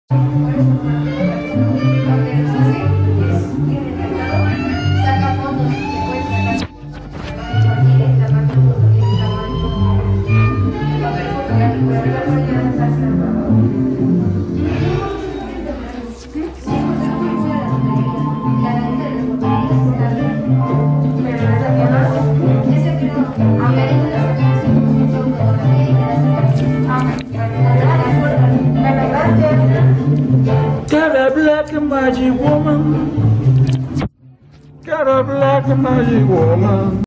Por eso no lo que nos hace es ir en el mercado, saca fotos y te puedes sacar aquí el tamaño foto, el tamaño, el papel fotográfico, el papel fotográfico. Got a black magic woman. Got a black magic woman.